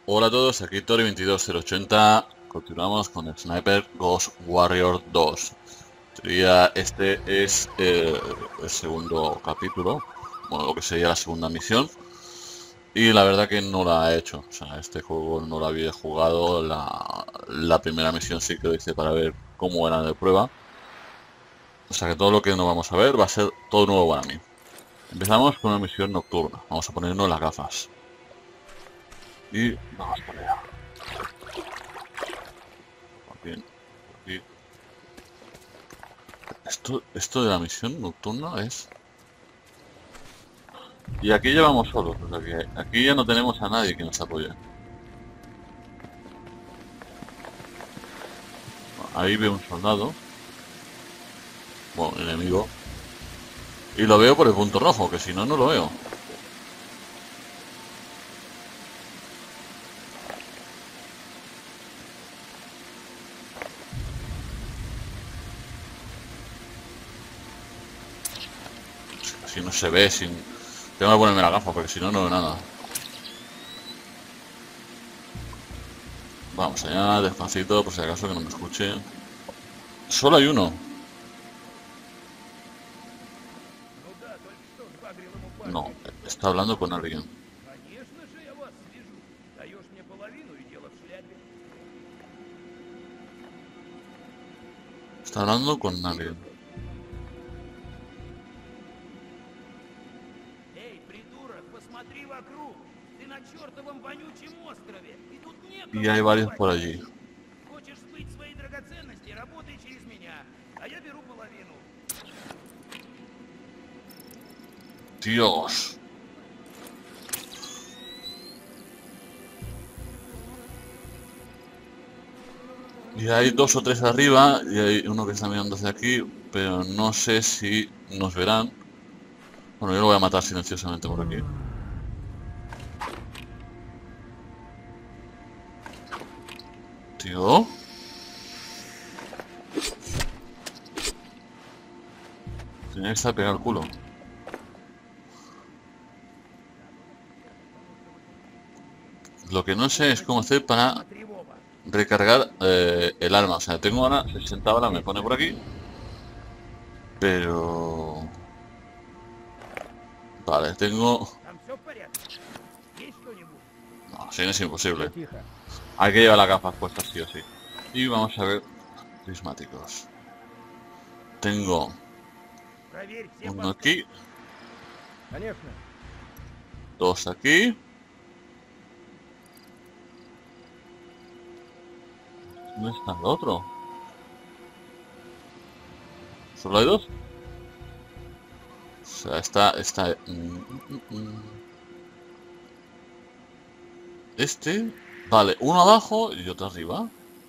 Hola a todos, aquí Tori22080. Continuamos con el Sniper Ghost Warrior 2. Sería este es el segundo capítulo, bueno, lo que sería la segunda misión. Y la verdad que no la he hecho. O sea, este juego no lo había jugado. La primera misión sí que lo hice para ver cómo era de prueba. O sea que todo lo que nos vamos a ver va a ser todo nuevo para mí. Empezamos con una misión nocturna. Vamos a ponernos las gafas. Y vamos para allá. Bien, aquí. Esto de la misión nocturna es... Y aquí llevamos solos, o sea que aquí ya no tenemos a nadie que nos apoye. Ahí veo un soldado, bueno, un enemigo, y lo veo por el punto rojo, que si no, no lo veo. Si no se ve, sin... Tengo que ponerme la gafa, porque si no, no veo nada. Vamos allá, despacito, por si acaso que no me escuche. Solo hay uno. Ну да, только что сбагрил ему No, парня. está hablando con alguien. Конечно же я вас свяжу. Даешь мне половину и дело в шляпе. Está hablando con alguien. Эй, придурок, посмотри вокруг. Ты на чертовом вонючем острове. И тут Y некому hay varios убивать por allí. людей. Хочешь сбыть свои драгоценности, работай через меня. А я беру половину. Dios. Y hay dos o tres arriba y hay uno que está mirando hacia aquí, pero no sé si nos verán. Bueno, yo lo voy a matar silenciosamente por aquí. Tío. Tenía que estar pegado al culo. Lo que no sé es cómo hacer para Смотри в оба. recargar el arma. O sea, tengo ahora 60 balas, me pone por aquí. Pero... Vale, tengo... Там все в порядке? Есть что-нибудь? No, así es Все imposible. тихо. Hay que llevar las gafas puestas sí o sí. Y vamos a ver prismáticos. Tengo Проверь все uno посты. aquí, Конечно. dos aquí. ¿Dónde está el otro? ¿Solo hay dos? O sea, está... Este... Vale, uno abajo y otro arriba.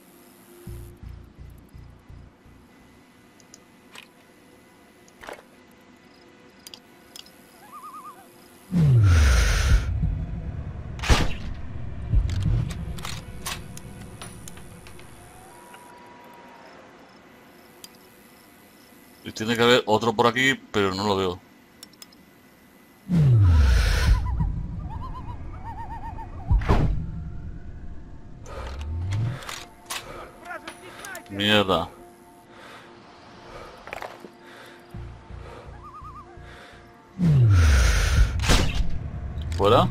Y tiene que haber otro por aquí, pero no lo veo. Вражеский снайпер! Mierda. ¿Fuera?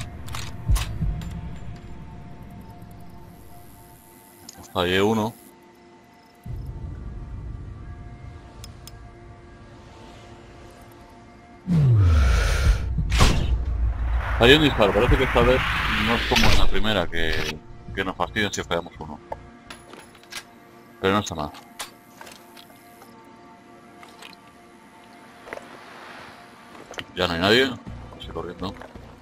Fallé uno. Fallé un disparo. Parece que esta vez no es como en la primera, que nos fastidian si fallamos uno. Pero no está mal. Ya no hay nadie. Estoy corriendo.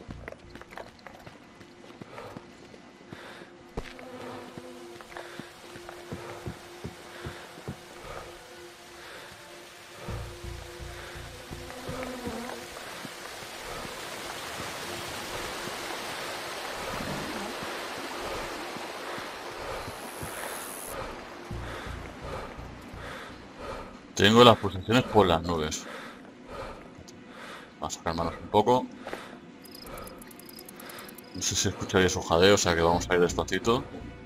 Tengo las pulsaciones por las nubes. Vamos a calmarnos un poco. No sé si escucharéis un jadeo, o sea que vamos a ir despacito.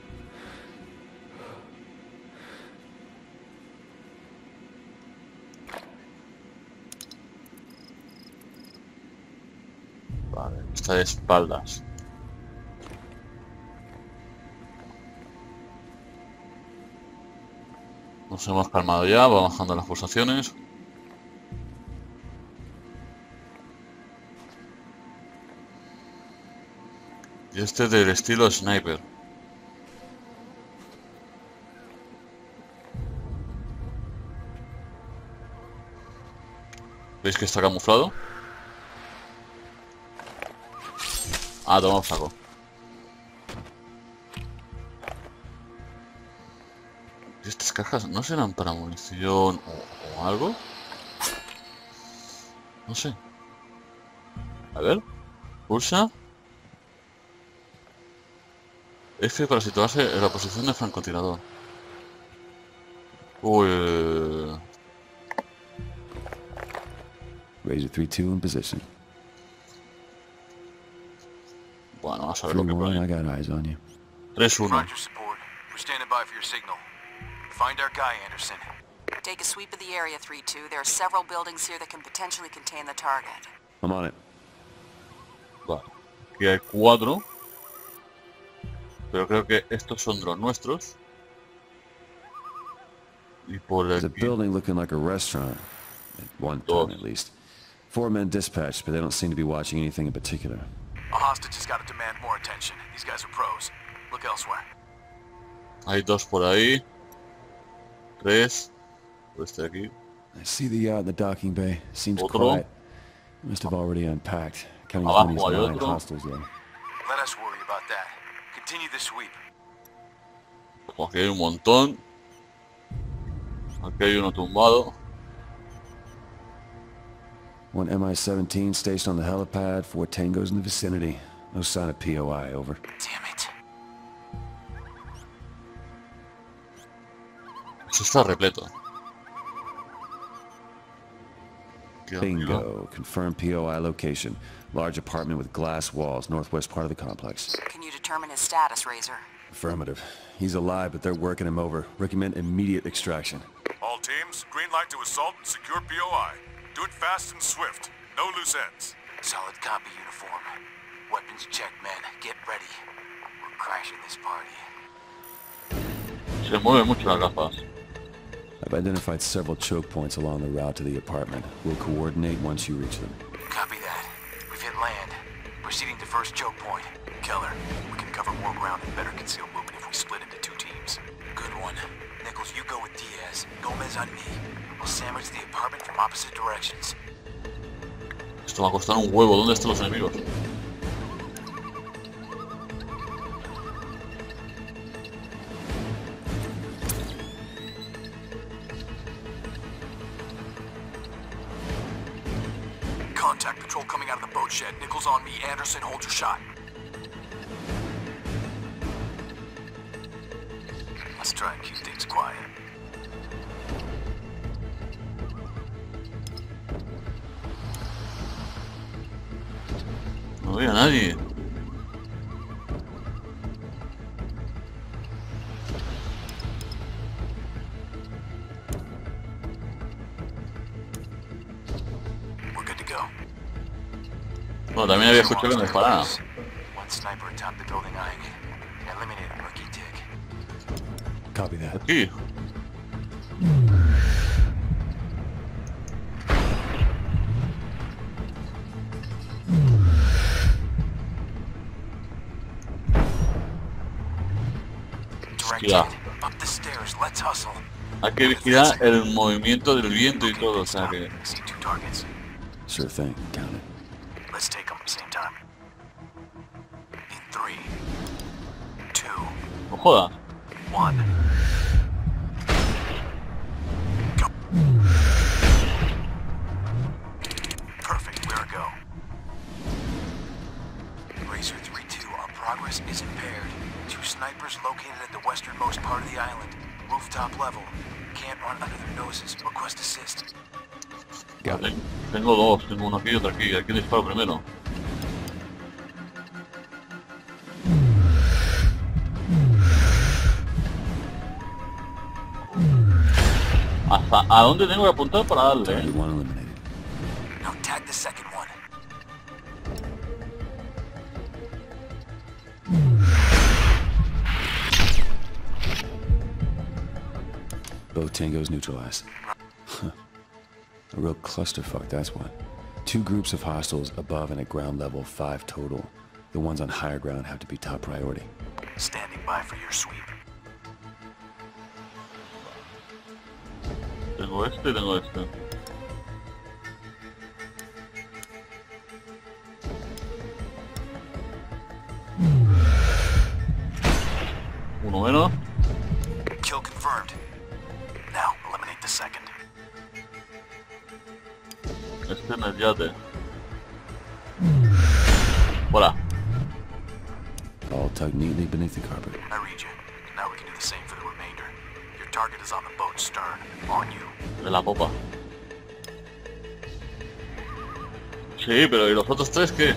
Vale, está de espaldas. Nos hemos calmado ya, va bajando las pulsaciones. Y este del estilo sniper. ¿Veis que está camuflado? Ah, toma saco. ¿Y estas cajas no serán para munición o algo? No sé. A ver. Pulsa. F para situarse en la posición de francotirador. Uy. Razor 3-2 in position. Bueno, vamos a ver lo que 3-1, pone. I got eyes on you. 3-1. Roger, support. We're standing by for your signal. Find our guy, Anderson. Take a sweep of the area, 3-2. There are several buildings here that can potentially contain the target. I'm on it. Vale. Aquí hay 4. Pero creo que estos son los nuestros. Y por There's a aquí. building looking like a restaurant. At one time, at least. 4 men dispatched, but they don't seem to be watching anything in particular. A hostage has got to demand more attention. These guys are pros. Look elsewhere. Hay 2 por ahí. 3. Por este de aquí. I see the yacht in the docking bay. Seems Otro. quiet. Must have already unpacked. Counting as Abajo many as hay 9 otro. hostiles, though. Let us worry about that. Continue the sweep. Aquí hay un montón. Aquí hay uno tumbado. One MI-17 stationed on the helipad. 4 tangos in the vicinity. No sign of POI, over. Damn it. Eso está repleto. Aquí arriba. Bingo. Confirmed POI location. Large apartment with glass walls, northwest part of the complex. Can you determine his status, Razor? Affirmative. He's alive, but they're working him over. Recommend immediate extraction. All teams, green light to assault and secure POI. Do it fast and swift. No loose ends. Solid copy, uniform. Weapons checked, men. Get ready. We're crashing this party. Se mueven mucho las gafas. I've identified several choke points along the route to the apartment. We'll coordinate once you reach them. Copy that. We've hit land. Proceeding to first choke point. Keller, we can cover more ground and better conceal movement if we split into 2 teams. Good one. Nichols, you go with Diaz. Gomez on me. We'll sandwich the apartment from opposite directions. Esto va a costar un huevo. ¿Dónde están los enemigos? Contact patrol coming out of the boat shed. Nichols on me. Anderson, hold your shot. Let's try and keep things quiet. No veo a nadie. We're good to go. Bueno, también había escuchado que me dispararan. One sniper atop the building eyeing it. Eliminated rookie tick. Copy that. Aquí. Direct Hostia. hit. Up the stairs. Let's hustle. Hay que vigilar el movimiento del viento y todo, o sea que... See 2 targets. Sure thing. Count it. Let's take them at the same time. In 3, 2, No jodas. 1. Go. Perfect. Where to go? Razor 3-2, our progress is impaired. 2 snipers located at the westernmost part of the island. Rooftop level. Can't run under their noses. Request assist. Got it. Tengo 2, tengo uno aquí y otro aquí. ¿A quién disparo primero? ¿Hasta a dónde tengo que apuntar para darle? Target one eliminated. Now tag the second one. Both tangos neutralized. Huh. A real clusterfuck, that's what. 2 groups of hostiles above and at ground level, 5 total. The ones on higher ground have to be top priority. Standing by for your sweep. Tengo este y tengo este. Uno menos. Kill confirmed. Now, eliminate the second. Este en el yate. Fuera. All tucked neatly beneath the carpet. I read you. Now we can do the same for the remainder. Your target is on the boat's stern. On you. De la popa. Sí, pero ¿y los otros 3 qué?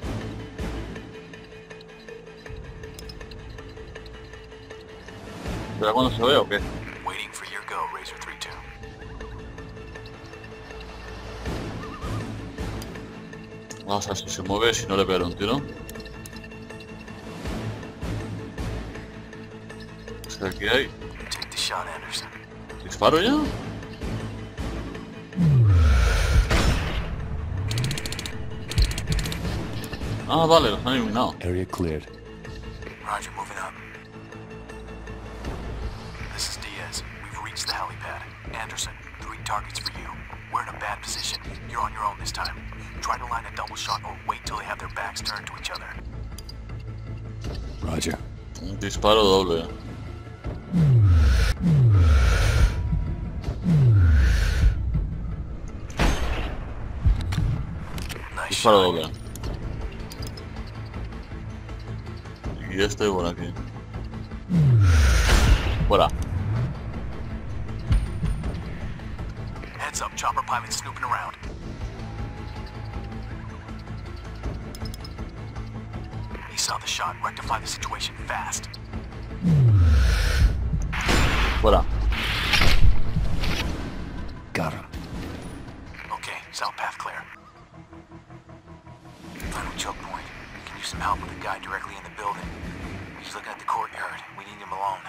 ¿Será cuando se ve o qué? Waiting for your go, Razor 3-2. Vamos a ver si se mueve, si no le pegaré un tiro. Es que aquí hay... Take the shot, Anderson. ¿Disparo ya? Ah, vale, los han eliminado. Area cleared. Roger, moving up. This is Diaz. We've reached the helipad. Anderson, 3 targets for you. We're in a bad position. You're on your own this time. Try to line a double shot or wait till they have their backs turned to each other. Roger. Un disparo doble. Nice Disparo shot. doble. Y este por aquí. Fuera. Heads up, chopper pilot snooping around. He saw the shot. Rectify the situation fast. Fuera. Got him. Okay, south path clear. Final choke point. Can use some help with the guy directly in the building. He's looking at the courtyard. We need him alone.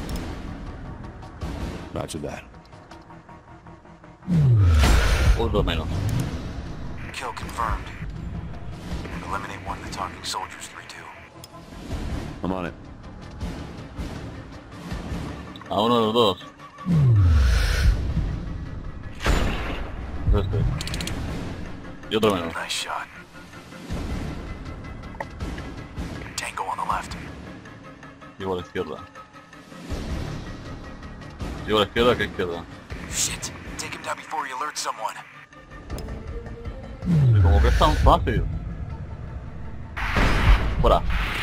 Roger that. Otro menos. Kill confirmed. Eliminate one of the talking soldiers, 3-2. I'm on it. A uno de los dos. Este. Y otro menos. Nice shot. Tango on the left. Llevo a la izquierda. Llevo a la izquierda, ¿qué izquierda? Shit. Take him down before he alerts someone. Sí, como que es tan fácil. Fuera.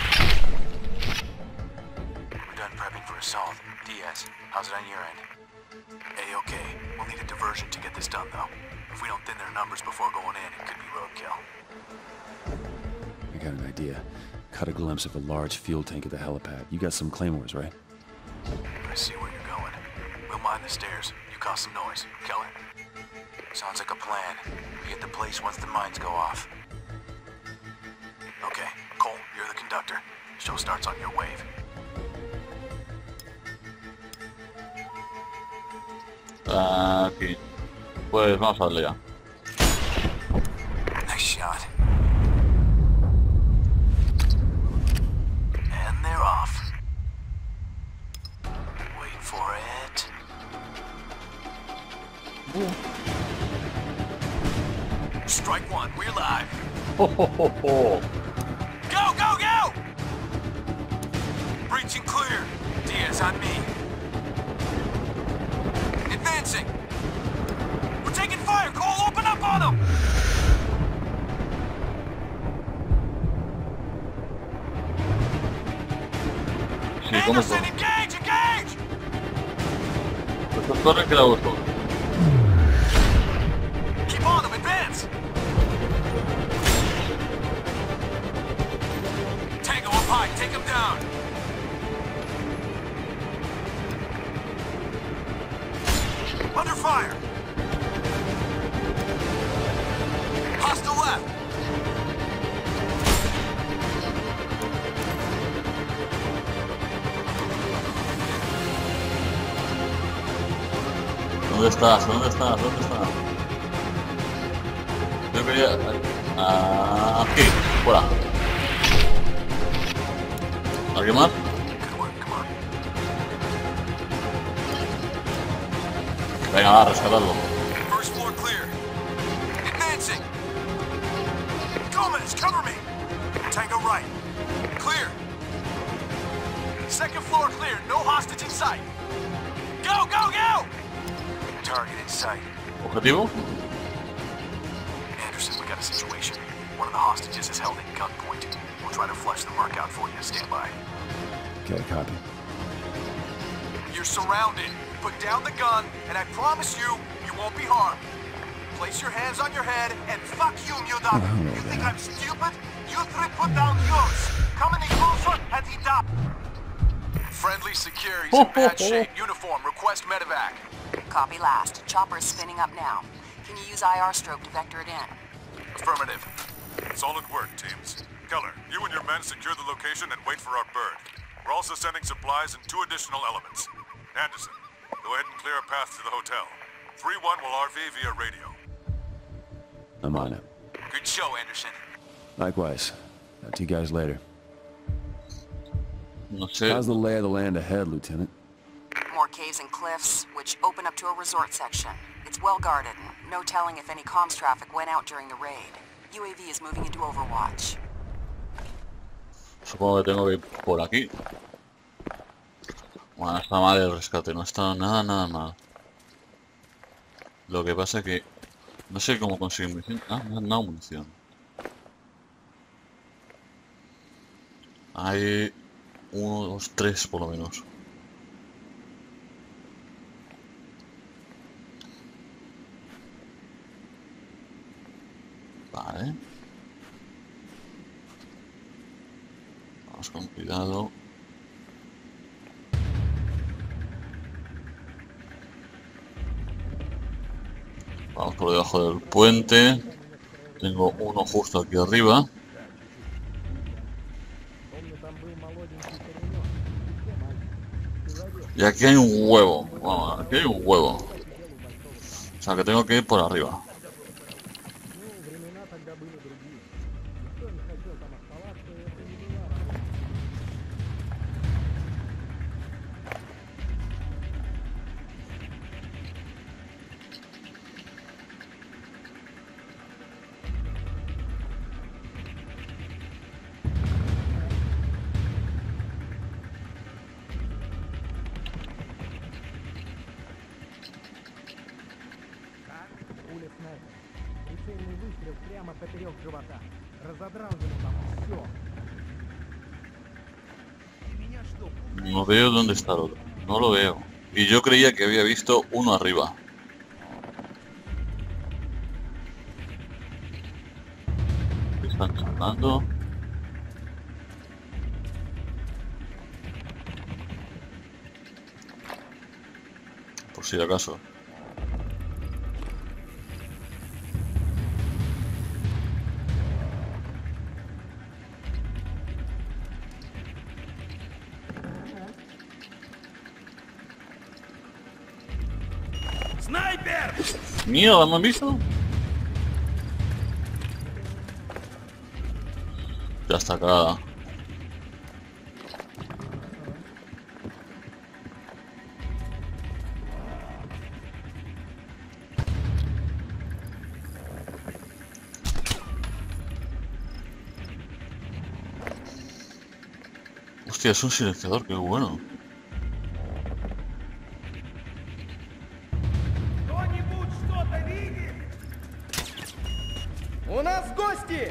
We're done prepping for assault. Diaz, how's it on your end? A-okay. We'll need a diversion to get this done, though. If we don't thin their numbers before going in, it could be roadkill. I got an idea. Caught a glimpse of a large fuel tank at the helipad. You got some claymores, right? I see where you're going. We'll mind the stairs. You cause some noise. Keller? Sounds like a plan. We hit the place once the mines go off. Okay, Cole, you're the conductor. Show starts on your wave. Aquí. Pues vamos a darle ya. Nice shot. And they're off. Wait for it. Strike one, we're live. ¡Oh, oh, oh, oh! Go, go, go! Breaching clear. Diaz on me. Advancing. We're taking fire. Cole, open up on them. Sí, ¿cómo Anderson, fue? engage, engage! Estos torres que da gusto. Keep on them, advance! Tango up high, take him down. Under fire! Hostile left! ¿Dónde estás? ¿Dónde estás? ¿Dónde estás? Yo quería... aquí, fuera. ¿Alguien más? Good work, come on. Venga, va, a rescatarlo. First floor clear. Advancing! Gomez, cover me! Tango right. Clear. Second floor clear, no hostage in sight. Go, go, go! Target in sight. ¿Objetivo? Anderson, we got a situation. One of the hostages is held at gunpoint. We'll try to flush the mark out for you. Stand by. Okay, copy. You're surrounded. Put down the gun, and I promise you, you won't be harmed. Place your hands on your head, and fuck you, Mudok. You think I'm stupid? You three put down yours. Come any closer, and he died. Friendly secure. He's in bad shape. Uniform. Request medevac. Copy last. Chopper is spinning up now. Can you use IR strobe to vector it in? Affirmative. Solid work, teams. Keller, you and your men secure the location and wait for our bird. We're also sending supplies and 2 additional elements. Anderson, go ahead and clear a path to the hotel. 3-1 will RV via radio. I'm on it. Good show, Anderson. Likewise. Talk to you guys later. No sé. How's the lay of the land ahead, Lieutenant? More caves and cliffs, which open up to a resort section. It's well guarded, and no telling if any comms traffic went out during the raid. UAV is moving into Overwatch. Supongo que tengo que ir por aquí. Bueno, no está mal el rescate, no está nada mal. Lo que pasa es que no sé cómo conseguir munición. Ah, me han dado munición. Hay 1, 2, 3 por lo menos. Vale. Vamos con cuidado. Vamos por debajo del puente. Tengo uno justo aquí arriba. Y aquí hay un huevo. Bueno, aquí hay un huevo. O sea que tengo que ir por arriba. Пуля снайпер. Прицельный выстрел прямо поперек живота. Разодрал ему там все. Ты меня что? No veo dónde está el otro. No lo veo. Y yo creía que había visto uno arriba. Están cargando. Por si acaso. Снайпер! Mierda, ¿me han visto? Ya está cagada. Hostia, es un silenciador, qué bueno. Кто-нибудь что-то видит? У нас гости!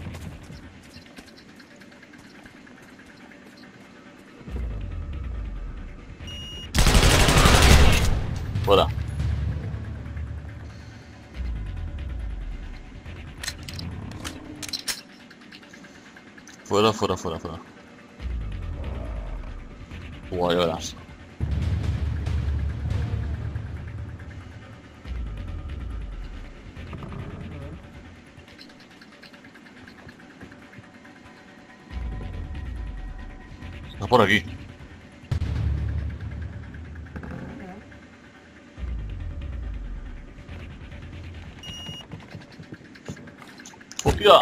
Fuera. Fuera, fuera, fuera, fuera. Guay, verás. Está por aquí. ¡Hostia!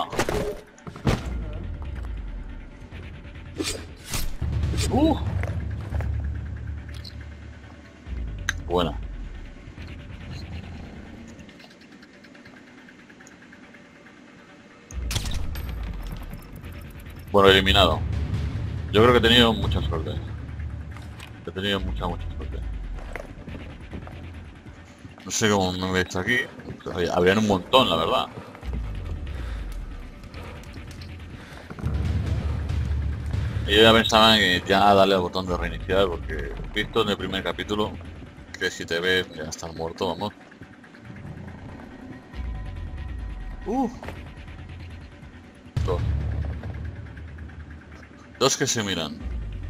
Buena. Bueno, eliminado. Yo creo que he tenido mucha suerte. He tenido mucha suerte. No sé cómo me he visto aquí. Habrían un montón, la verdad. Y yo ya pensaba que ya darle al botón de reiniciar, porque he visto en el primer capítulo que si te ves ya estás muerto, vamos. Dos que se miran.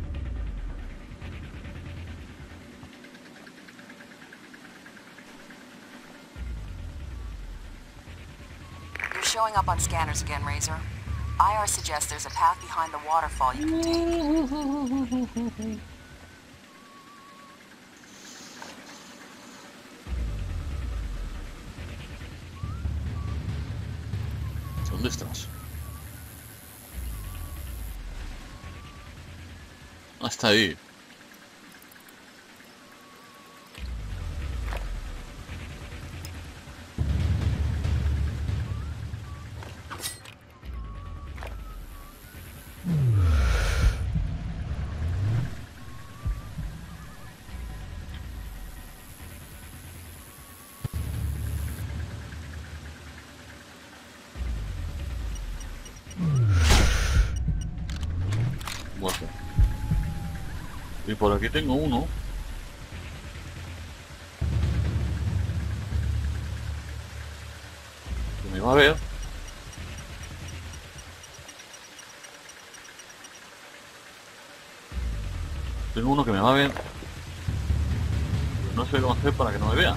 You're showing up on scanners again, Razor. IR suggests there's a path behind the waterfall you can take. ¿Dónde estás? Ah, está ahí. Muerto. Y por aquí tengo uno. Que me va a ver. Tengo uno que me va a ver. Pero no sé cómo hacer para que no me vea.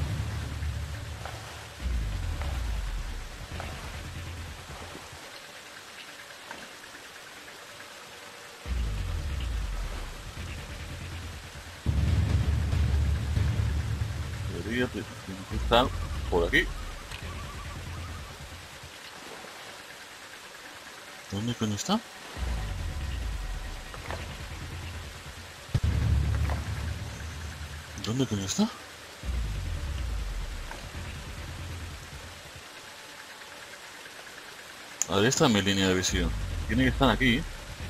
Debería estar por aquí. ¿Dónde coño está? ¿Dónde coño está? A ver, esta es mi línea de visión. Tiene que estar aquí.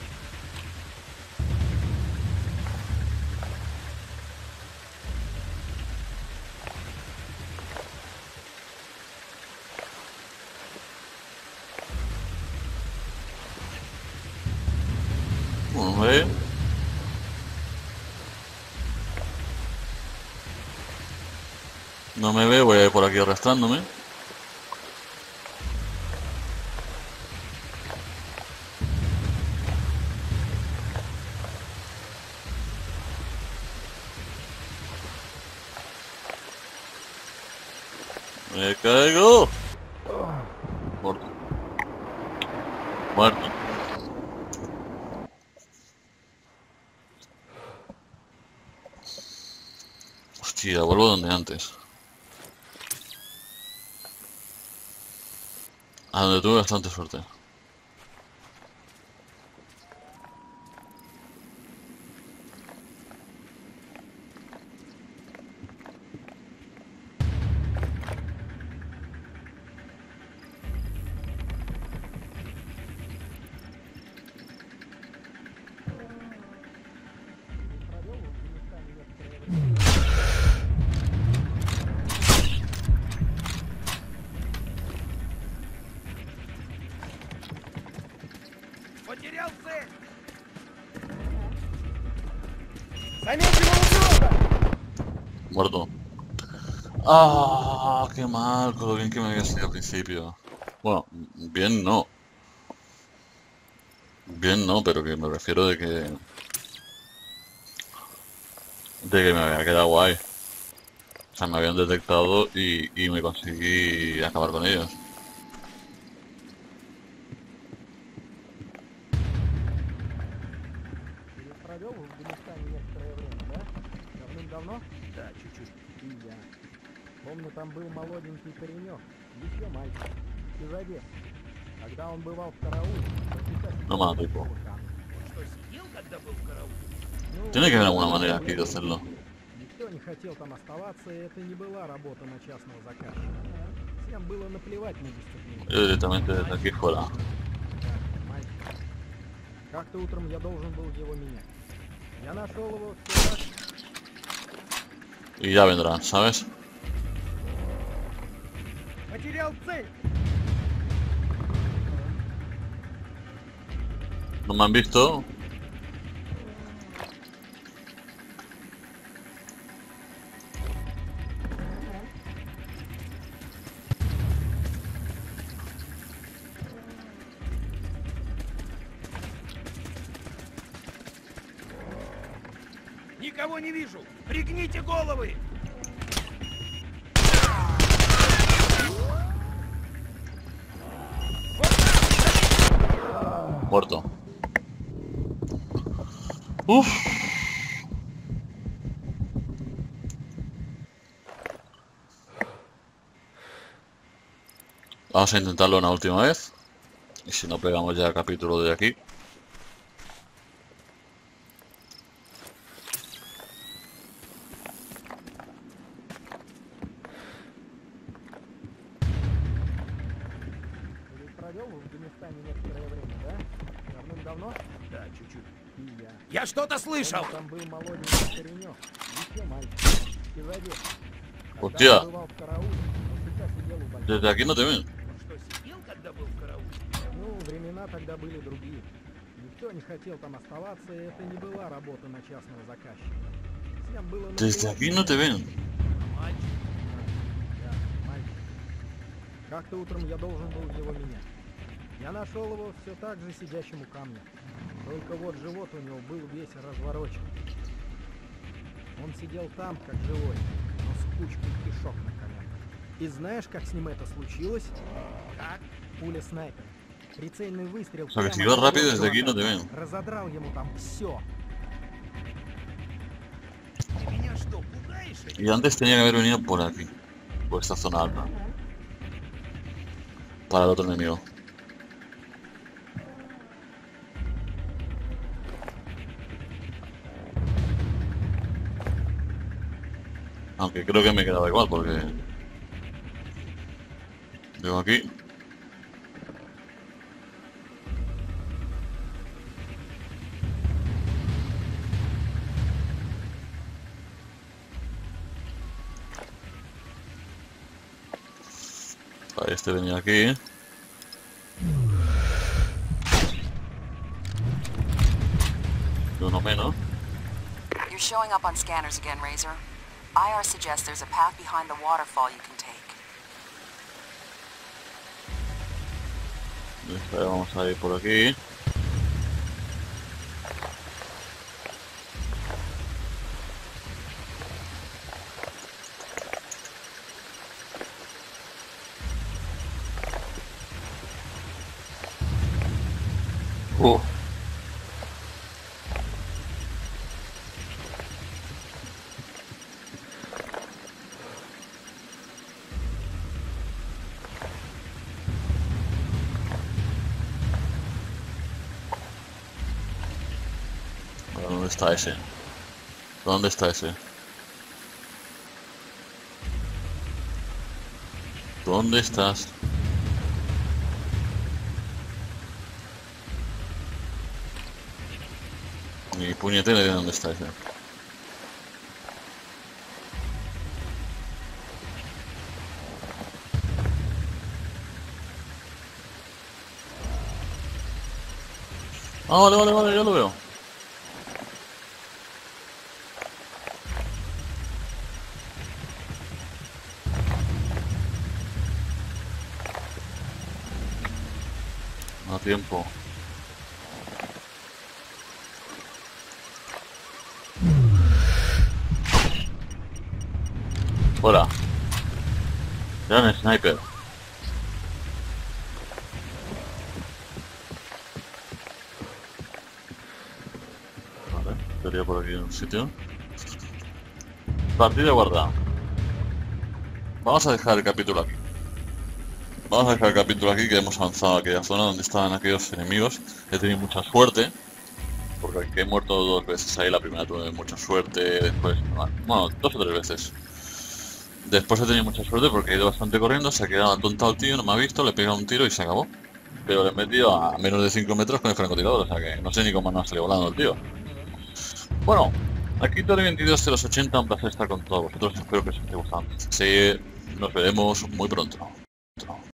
Bueno, a ver. No me ve, voy a ir por aquí arrastrándome. Me caigo. Muerto. Muerto. Hostia, vuelvo donde antes. A donde tuve bastante suerte. Потерял цель! Заметил урода! Muerto. Ah, qué mal, con lo bien que me había salido al principio. Bueno, bien no. Bien no, pero que me refiero de que me había quedado guay. O sea, me habían detectado y me conseguí acabar con ellos. провел в Афганистане некоторое время, да? Давным-давно? Да, чуть-чуть. И я. Помню, там был молоденький паренек, еще мальчик, из Одессы. Когда он бывал в карауле, то всегда сидел No mano, у tipo. камня. Он что, сидел, когда был в карауле? Ну, Tiene que haber alguna manera aquí de hacerlo. никто не хотел там оставаться, и это не была работа на частного заказчика. Всем было наплевать на дисциплину. Yo directamente desde aquí fuera. Мальчик. Как-то утром я должен был его менять. Я нашел его все так. Y ya vendrán, ¿sabes? Потерял цель! No me han visto. Никого не вижу! Пригните головы! Muerto. Uf. Vamos a intentarlo una última vez. Y si no, pegamos ya el capítulo de aquí. Ты ведь провел в Афганистане некоторое время, да? Давным-давно? Да, чуть-чуть. И я. Я что-то слышал! Помню, там был молоденький паренек, еще мальчик, из Одессы. Когда Hostia. он бывал в карауле, он всегда сидел у большого. Desde aquí no te ven. Он что, сидел, когда был в карауле? Ну, времена тогда были другие. Никто не хотел там оставаться, и это не была работа на частного заказчика. Всем было Desde наплевать. aquí no te ven. Мальчик. Да, мальчик. Как-то утром я должен был его менять. Я нашел его все так же сидящим у камня. Только вот живот у него был весь разворочен. Он сидел там, как живой, но с кучкой кишок на коленках. И знаешь, как с ним это случилось? Как? Пуля снайпера. Прицельный выстрел. O sea, que прямо si vas в rápido, живот desde aquí no чувака. te ven. Разодрал ему там все. Ты меня что, пугаешь? Y antes tenía que haber venido por aquí. Por esta zona alta. Para el otro enemigo. Aunque creo que me quedaba igual porque... Llego aquí. Vale, este venía aquí. Y uno menos. You're showing up on scanners again, Razor. IR suggests there's a path behind the waterfall you can take. Vamos a ir por aquí. ¿Dónde está ese? ¿Dónde está ese? ¿Dónde estás? Ni puñetera idea de dónde está ese. Ah, vale, vale, vale, ya lo veo. No tiempo. Hola. Gran sniper. Vale. Estaría por aquí en un sitio. Partida guardada. Vamos a dejar el capítulo aquí. Vamos a dejar el capítulo aquí, que hemos avanzado a aquella zona donde estaban aquellos enemigos. He tenido mucha suerte, porque he muerto 2 veces ahí. La primera tuve mucha suerte, después... Bueno, 2 o 3 veces. Después he tenido mucha suerte porque he ido bastante corriendo, se ha quedado atontado el tío, no me ha visto, le he pegado un tiro y se acabó. Pero le he metido a menos de 5 metros con el francotirador, o sea que no sé ni cómo no ha salido volando el tío. Bueno, aquí Tori 22080, un placer estar con todos vosotros, espero que os esté gustando. Sí, nos veremos muy pronto.